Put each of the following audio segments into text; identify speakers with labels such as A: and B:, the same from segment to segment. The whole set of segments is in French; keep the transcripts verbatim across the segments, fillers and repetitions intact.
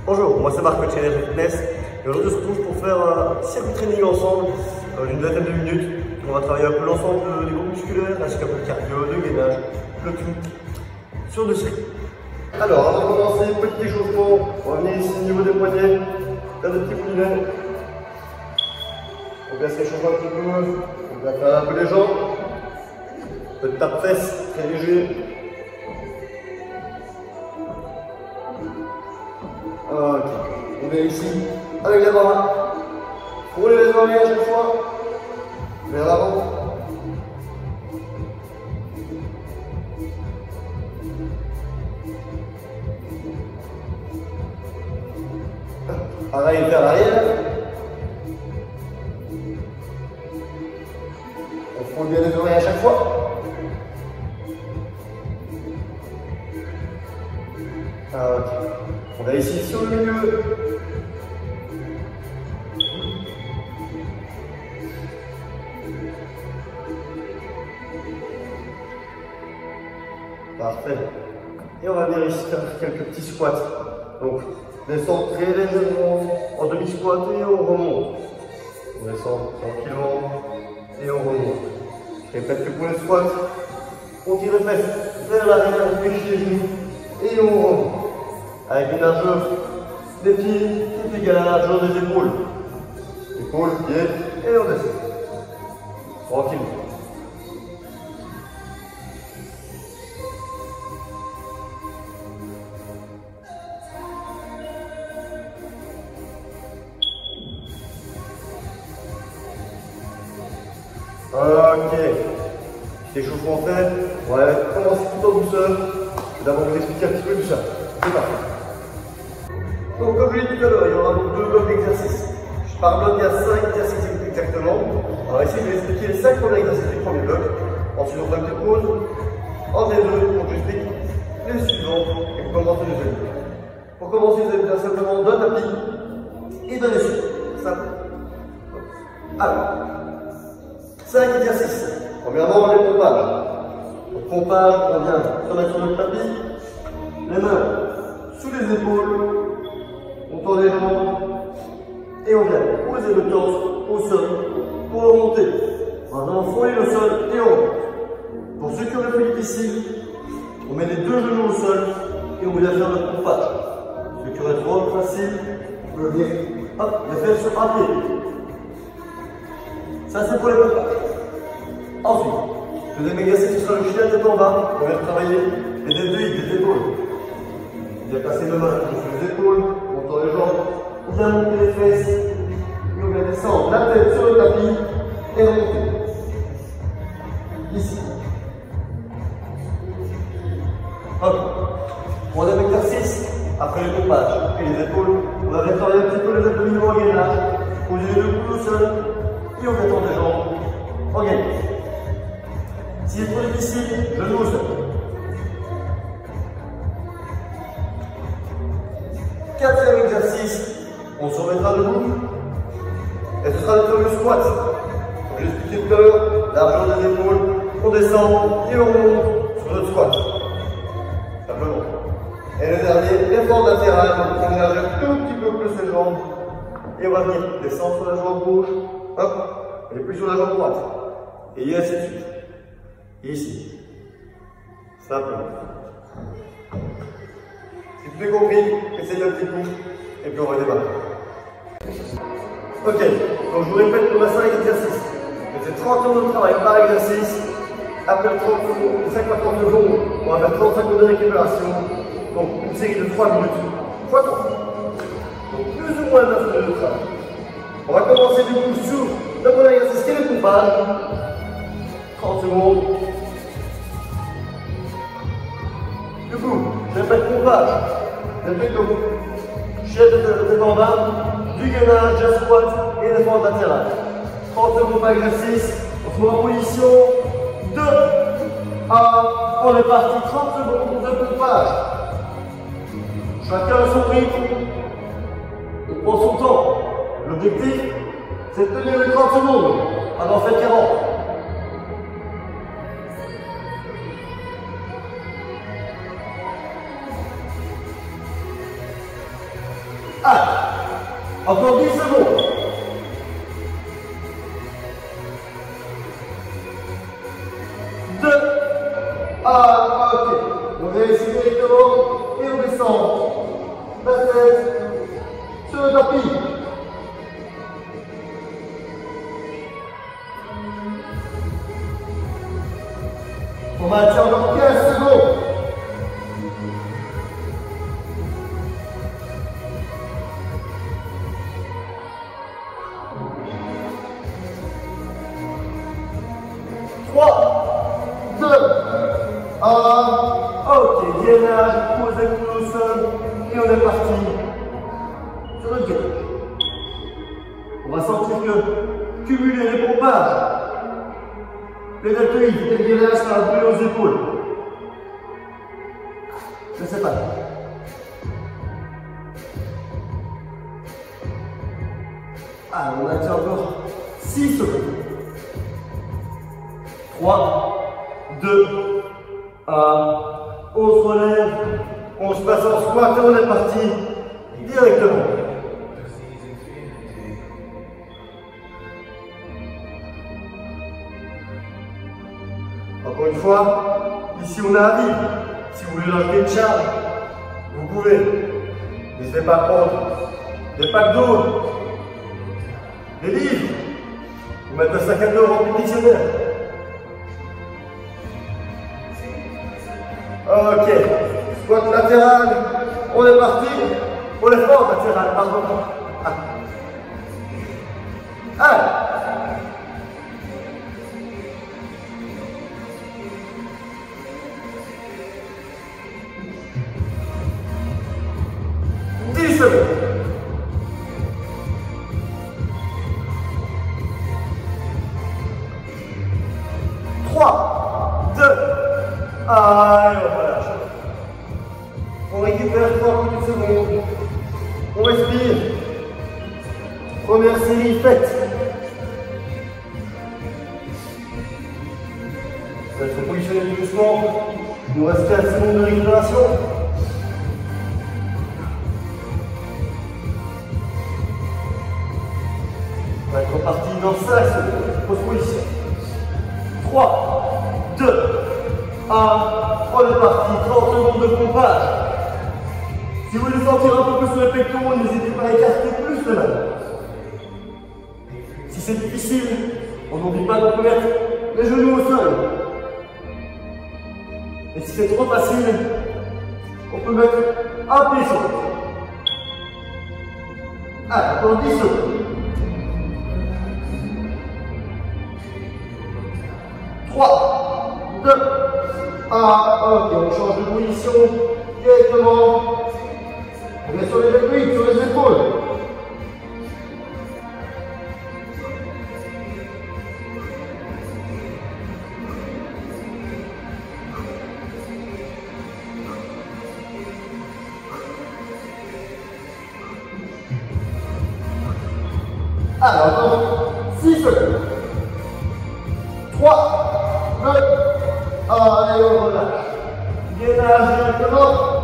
A: Bonjour, moi c'est Marc, coach Energy Fitness, et aujourd'hui on se retrouve pour faire un circuit training ensemble euh, d'une vingtaine de minutes. On va travailler un peu l'ensemble des groupes musculaires, ainsi qu'un peu de cardio, de gainage, le tout sur deux séries. Alors, avant de commencer, petit échauffement, on va venir ici au niveau des poignets, faire des petits moulins. On va se réchauffer un petit peu, on va faire un peu les jambes, un peu de tape-fesse, très léger. Ok, on vient ici avec les bras, roulez les oreilles à chaque fois, vers l'avant. Pareil vers l'arrière. On frôle bien les oreilles à chaque fois. Ok. On va ici sur le milieu. Parfait. Et on va venir ici faire quelques petits squats. Donc, descend très légèrement en demi-squat et on remonte. On descend tranquillement et on remonte. Je répète que pour les squats, on tire les fesses vers l'arrière, on fléchit les genoux et on remonte. Avec une largeur des pieds qui est égale à la largeur des épaules. Épaules, pieds et on descend. Tranquillement. Ok, petit échauffement fait, on va commencer tout en douceur. Je vais d'abord vous expliquer un petit peu tout ça. C'est parti. Donc comme je l'ai dit tout à l'heure, il y aura donc deux blocs d'exercices. Par bloc, il y a cinq exercices exactement. On va essayer de vous expliquer les cinq premiers exercices du premier bloc. Ensuite, on fera une petite pause. En des deux, on vous explique les suivants et on commence le deuxième. Pour commencer, vous avez besoin simplement d'un tapis et d'un essuie. Simple. Alors. cinq exercices. Premièrement, les pompages. Donc, pompage, on vient se mettre sur le tapis, les mains sous les épaules, on tend les jambes et on vient poser le torse au sol pour remonter. Maintenant, on frôle le sol et on remonte. Pour ceux qui auraient plus difficile, on met les deux genoux au sol et on vient faire notre pompage. Ceux qui auraient trop facile, on peut venir hop, les faire sur un pied. Ça, c'est pour les pompages. Ensuite, le deuxième exercice, ce sera le chien tête en bas. On vient travailler les deltoïdes, les épaules. On vient passer nos mains sur les épaules, on tend les jambes, on vient monter les fesses, et on vient descendre la tête sur le tapis et remonter. Ici. Hop. Troisième exercice, après les pompages et les épaules, on va venir travailler un petit peu les abdominaux en gainage. Poser les deux coudes au sol. Et on détend les jambes en gainage. Si c'est trop difficile, genoux au sol. Quatrième exercice, on se remettra debout. Et ce sera le fameux squat. Comme j'ai expliqué tout à l'heure, largeur des épaules, on descend et on monte sur notre squat. Simplement. Et le dernier, l'effort latéral, donc on élargit un tout petit peu plus les jambes. Et on va venir descendre sur la jambe gauche. Hop, et puis sur la jambe droite. Et ainsi de suite. Et ici. Simplement. Si tu as compris, essayez un petit coup. Et puis on va démarrer. Ok, donc je vous répète qu'on a cinq exercices. C'est trente secondes de travail par exercice. Après les cinq à trente secondes, on va faire trente secondes de récupération. Donc une série de trois minutes. fois trois. Donc plus ou moins neuf minutes de travail. On va commencer du coup sur le premier exercice qui est le pompage. trente secondes. Du coup, je répète pompage. C'est plutôt chaise de tête en bas, du gainage, jazz squat et défense latérale. trente secondes par exercice. On se met en position. deux, un. On est parti. trente secondes de pompage. Chacun à son rythme. Il prend son temps. L'objectif, c'est de tenir les trente secondes. On en fait quarante. Ah, encore dix secondes. deux. Ah, ok. On réussit directement et on descend. La tête sur le tapis. On maintient encore quinze secondes. trois, deux, un. Ok, gainage, posez vous au sol et on est parti sur le gainage. On va sentir que cumuler les pompages, les deltoïdes et le gainage, ça va brûler aux épaules. Je ne sais pas. Ah, on maintient encore six secondes. trois, deux, un. On se relève, on se passe en squat et on est parti directement. Encore une fois, ici on a un vide. Si vous voulez rajouter une charge, vous pouvez. N'hésitez pas à prendre des packs d'eau, des livres, ou mettre un sac à dos rempli de dictionnaire. Ok, squat latéral, on est parti. On est fort latéral, pardon. Ah. Allez. dix secondes. trois, deux, un, et on relâche. On récupère trois petites secondes. On respire. Première série faite. On va se positionner doucement. Il nous reste quinze secondes de récupération. On va être reparti dans cinq secondes. Pause position. trois, deux, un. On est parti. trente secondes de pompage. Si vous voulez sentir un peu plus sur les pectoraux, n'hésitez pas à écarter plus le main. Si c'est difficile, on n'oublie pas qu'on peut mettre les genoux au sol. Et si c'est trop facile, on peut mettre un pied sur l'autre. Allez, encore dix secondes. trois, deux, un. Ok, on change de position directement. On met sur les deltoïdes, sur les épaules. Alors, encore six secondes. trois, deux, un, et on relâche. Gainage directement.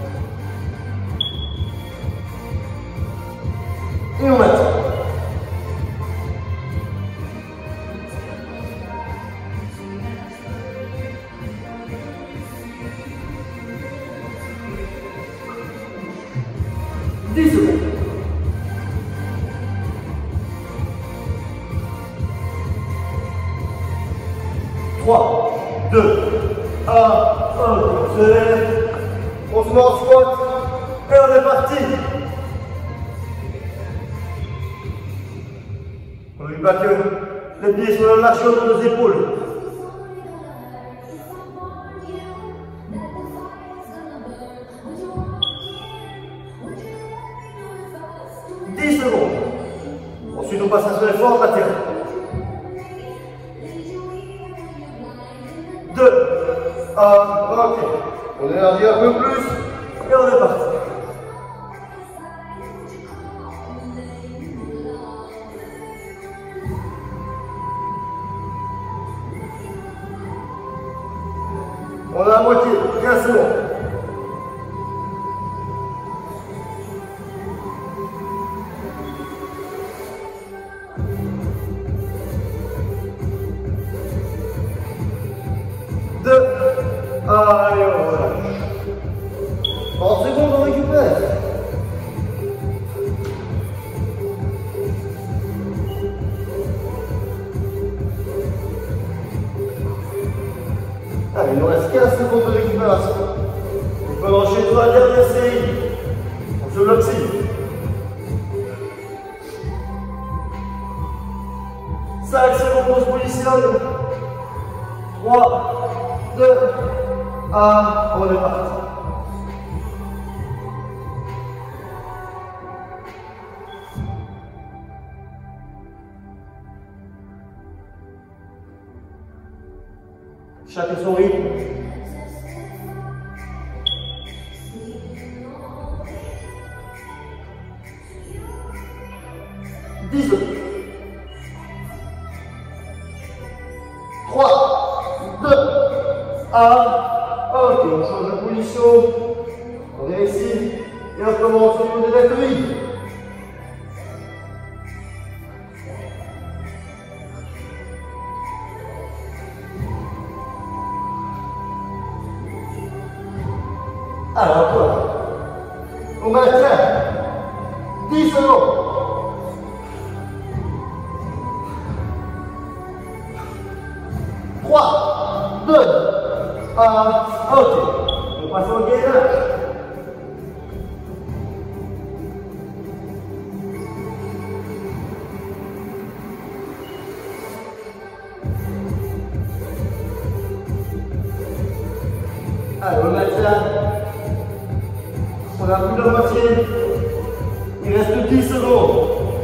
A: Et on maintient. dix secondes. trois, deux, un, un, on se lève, on se met en squat et on est parti. On n'oublie pas que les pieds sont dans la largeur de nos épaules. dix secondes. Ensuite, on passe sur l'effort latéral. deux, un, ok. On élargit un peu plus et on est parti. On a la moitié, quinze secondes. Allez, on relâche. trente secondes, on récupère. Allez, il nous reste quinze secondes de récupération. On peut enchaîner sur la dernière série. On se bloque-ci. cinq secondes, on se positionne. trois, deux, un, on est parti. Chacun son rythme. dix secondes. trois, deux, un. Ok, on change de position. On est ici. Et on commence au niveau des accueils. Alors, quoi? On maintient. dix secondes. trois, deux, un, ok. On passe au gainage. Allez, on maintient. On a plus de la moitié. Il reste dix secondes.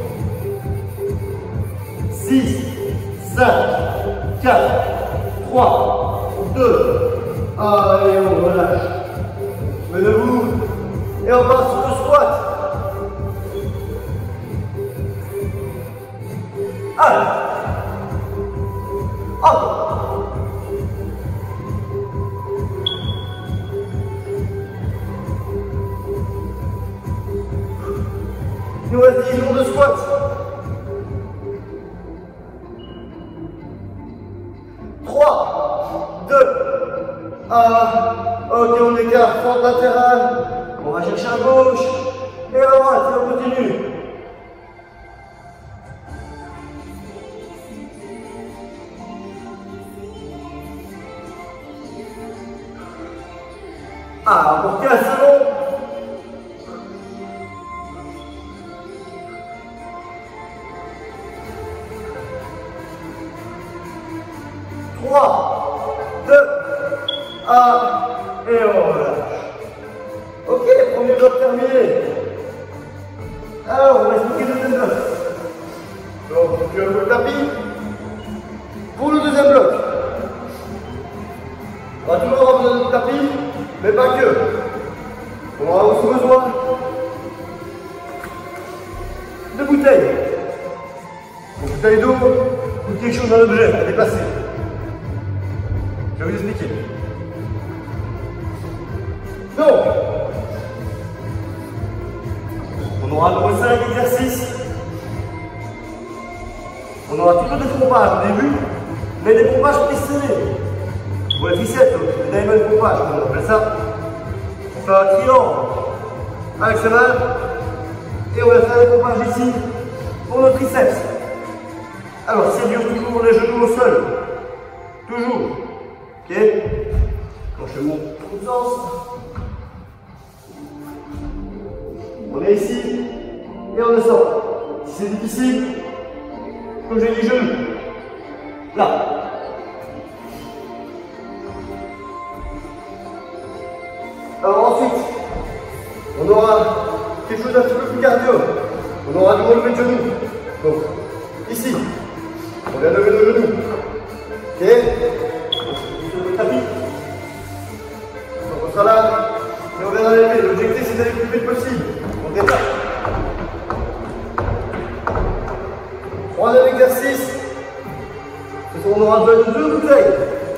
A: six, cinq, quatre, trois, deux, un, et on relâche. Menez-vous. Et on passe sur le squat. Allez. Hop. Il nous reste dix secondes de squat. trois, deux, un. Ok, on écarte, fente latérale. On va chercher à gauche et à droite et on continue. Ah, pour quinze secondes. trois, deux, un, et on relâche. Ok, premier bloc terminé. Alors, on va expliquer le deuxième bloc. Donc, tu as le tapis. Pour le deuxième bloc, on va toujours avoir besoin de tapis, mais pas que. On aura aussi besoin de bouteilles. Une bouteille d'eau ou quelque chose dans l'objet à déplacer. Je vais vous expliquer. Donc, on aura le cinq exercices. On aura toujours des pompages au début, mais des pompages pistonnés. Pour les triceps, les diamond pompages, on appelle ça. On fait un triangle avec ses mains et on va faire des pompages ici pour nos triceps. Alors, c'est dur toujours les genoux au sol. Toujours. Ok? Quand je monte dans le sens, on est ici et on descend. Si c'est difficile, comme j'ai dit, genoux. Là. Alors ensuite, on aura quelque chose d'un petit peu plus cardio. On aura du relevé de genoux. Donc, ici, on vient lever nos genoux. Ok? Sur le tapis. Donc on sera là, et on vient d'enlever. L'objectif c'est d'aller le plus vite possible. On détache. Troisième exercice, c'est qu'on aura besoin de deux bouteilles.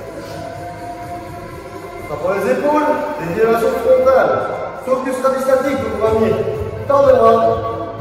A: Ça prend les épaules, les élévations frontales. Sauf que ce sera du statique, donc on va venir tendre le bras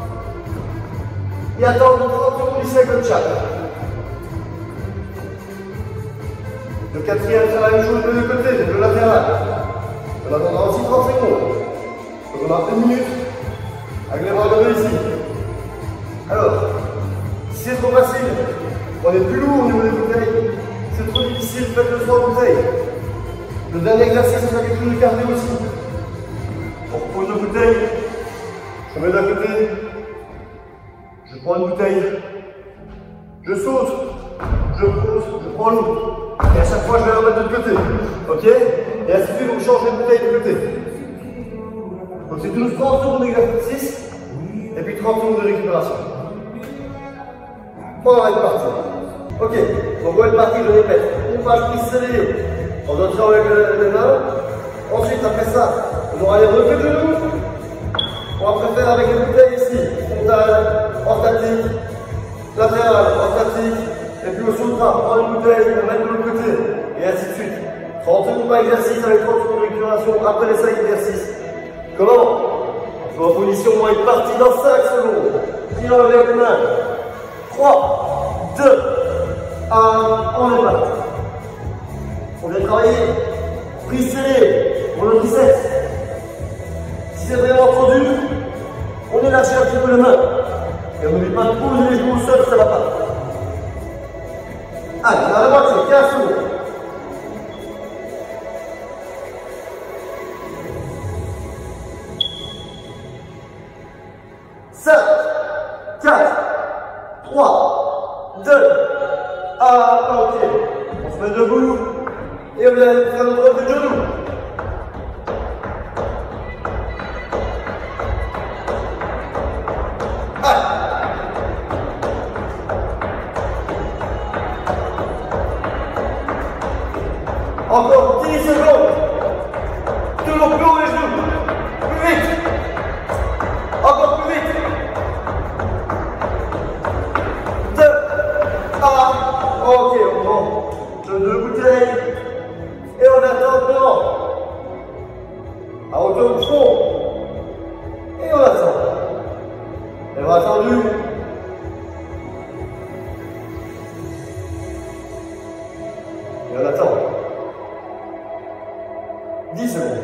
A: et attendre trente secondes ici avec le chat. Ne quatrième, c'est la même chose de l'autre côté, de latéral. On attendra aussi trente secondes. Donc on a une minute avec les bras levés ici. Alors, si c'est trop facile, on est plus lourd au niveau des bouteilles. C'est trop difficile, faites le trois bouteilles. Le dernier exercice, c'est quelque chose de cardio aussi. On repose nos bouteilles. Je mets d'un côté. Je prends une bouteille. Je saute. Je pose. Je prends l'autre. Et à chaque fois, je vais la remettre de l'autre côté. Ok? Et ainsi de suite, vous changez de bouteille de côté. Donc c'est douze trente secondes d'exercice. Et puis trente secondes de récupération. On va être parti. Ok, donc on va être parti, je répète. Pompage prise serrée. On doit tirer avec les mains. Ensuite, après ça, on aura les relevés de genoux. On va faire avec les bouteilles ici. Frontale, en statique, latérale, en statique. Et puis on sautera, prendre une bouteille, la mettre de l'autre côté. Et ainsi de suite. trente secondes par exercice avec trente secondes de récupération après les cinq exercices. Comment? En position, on va être parti dans cinq secondes. Tire avec les mains. trois, deux, un, on est parti. On vient travailler. Prise serrée pour le triceps. Si c'est vraiment trop dur, on élargit un petit peu les mains. Et on n'oublie pas de poser les genoux au sol, ça ne va pas. Allez, on a la moitié, quinze secondes. cinq, quatre, trois, deux, un, ok. On se met debout et on vient faire notre relevé de genoux. Allez. Encore dix secondes. Toujours plus haut les genoux. Plus vite. Encore plus vite. Ok, on prend deux bouteilles et on attend devant, à hauteur du front, et on attend. Et on a attendu. Et on attend. dix secondes.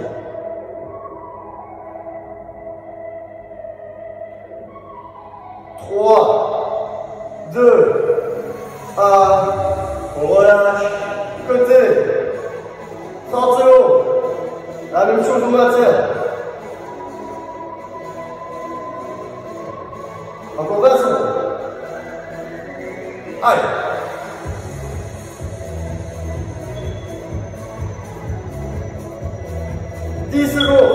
A: trois, deux, un, on relâche, côté, trente secondes, la même chose on maintient. Encore vingt secondes. Allez. dix secondes.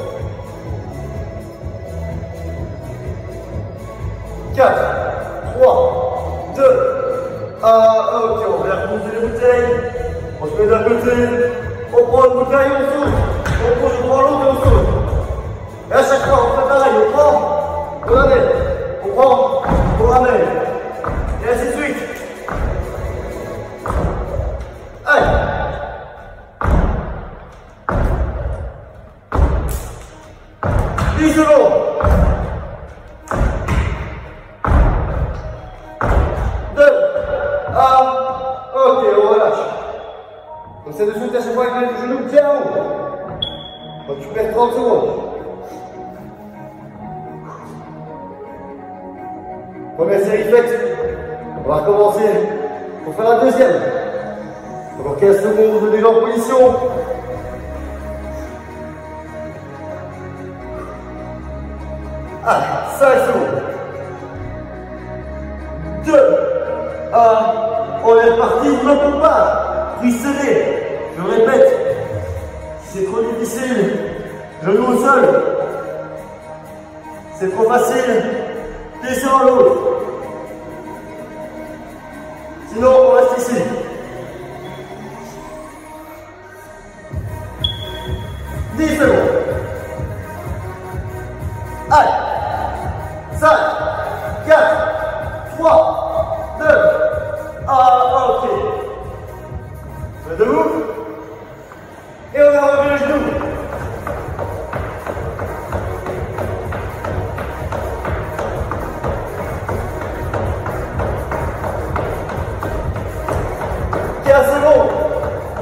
A: quatre, trois, deux, ah, ok, on vient reposer les bouteilles. On se met d'un côté. On prend une bouteille, on saute. On pose, on prend l'autre et on saute. Et à chaque fois, on fait pareil. On prend, on ramène. On prend, on ramène. Et ainsi de suite. Allez. dix secondes. Ok, on relâche. Donc c'est de soutenir à chaque fois avec les genoux bien haut. Donc tu perds trente secondes. Première série faite. On va recommencer pour faire la deuxième. Encore quinze secondes de déjà en position. Allez, cinq secondes. deux, un. On est reparti, ne peut pas. Prise serrée. Je répète. Si c'est trop difficile, genou au sol. C'est trop facile. Descends l'autre. Sinon, on reste ici. dix secondes. Allez. cinq, quatre, trois, deux, ah, ok. On est debout. Et on a relevé les genoux. quinze secondes.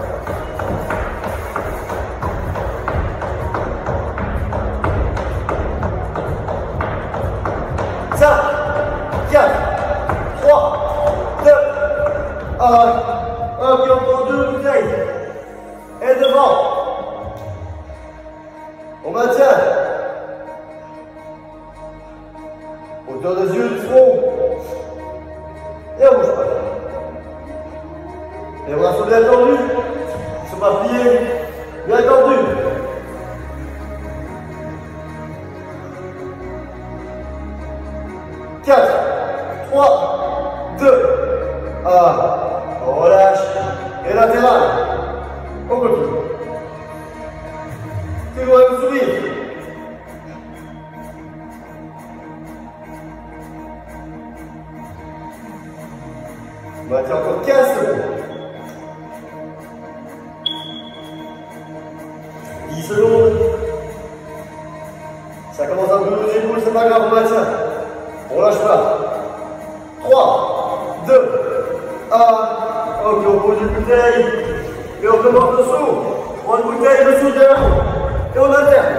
A: Hauteur des yeux, du front. Et on bouge pas. Les bras sont bien tendus. Ils ne sont pas pliés. Bien tendus. quatre, trois, deux, un. On relâche. Et latéral. On continue. Toujours avec le sourire. On maintient encore quinze secondes. dix secondes. Ça commence à bouger les épaules, c'est pas grave, on maintient. On lâche pas. trois, deux, un. Ok, on pose une bouteille. Et on commence le saut. On prend une bouteille, le saut derrière. Et on alterne.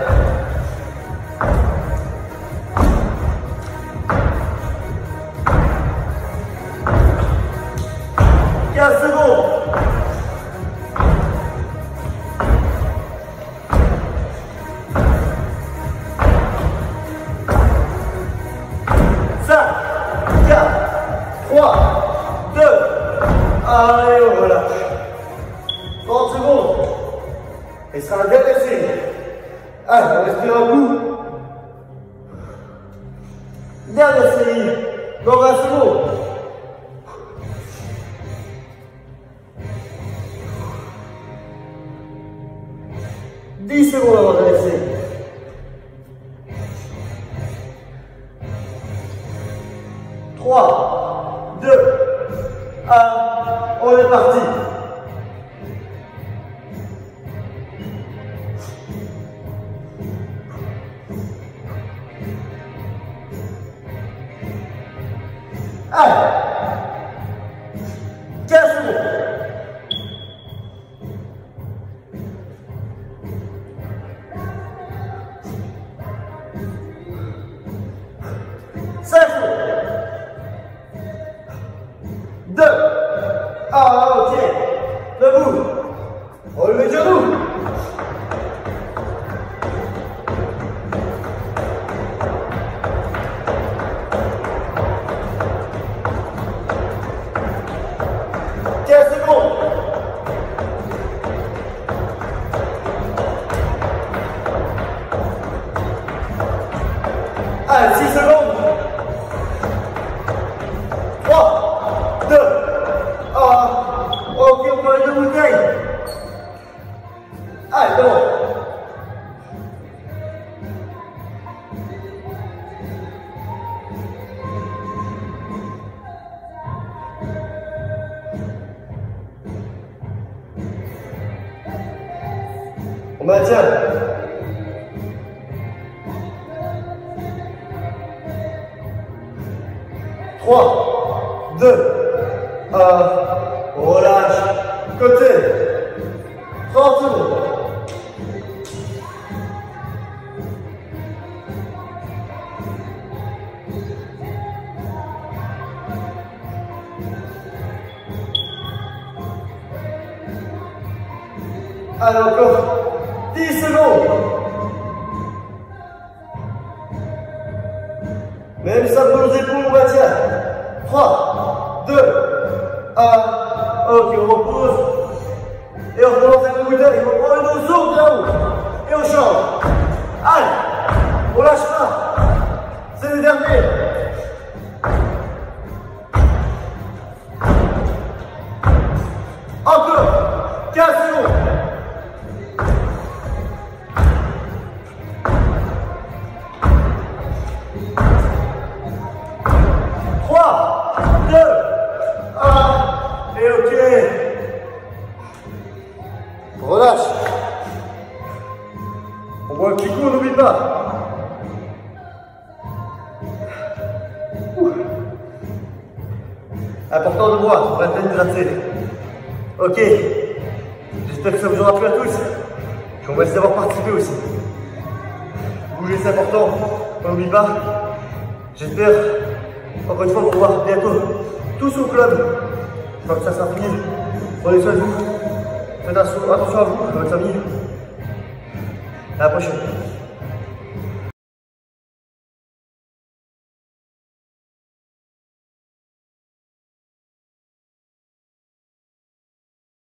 A: quinze secondes. cinq, quatre, trois, deux, un. Et on relâche. trente secondes. Et ce sera un dernier signe. Allez, on respire un coup. Dernière série. Dans vingt secondes. dix secondes avant de laisser. trois, deux, un. On est parti. Allez. quinze secondes. cinq secondes. deux, un, ok. Debout. Relevez les genoux. quinze secondes. Allez, six secondes. trois, deux, un. Ok, on prend les deux bouteilles. Allez, c'est bon. On maintient. trois, deux, un. On relâche. Côté. trente secondes. Allez, encore dix secondes. Même ça pour les épaules, on maintient. trois, deux, un. Ok, on repose. Et on recommence avec le bouteille. On prend une saut là-haut. Et on change. Allez, on lâche pas. C'est le dernier. Encore quinze secondes. trois, deux, un. Et ok. Relâche. On voit le petit coup, on n'oublie pas. Ouh. Important de boire, on va être hydraté. Ok. J'espère que ça vous aura plu à tous. On va essayer d'avoir participé aussi. Bouger, c'est important. On n'oublie pas. J'espère, encore une fois, vous revoir bientôt tous au club. Je crois que ça sera fini. Prenez soin de vous. Faites attention à vous, à votre famille. À la prochaine.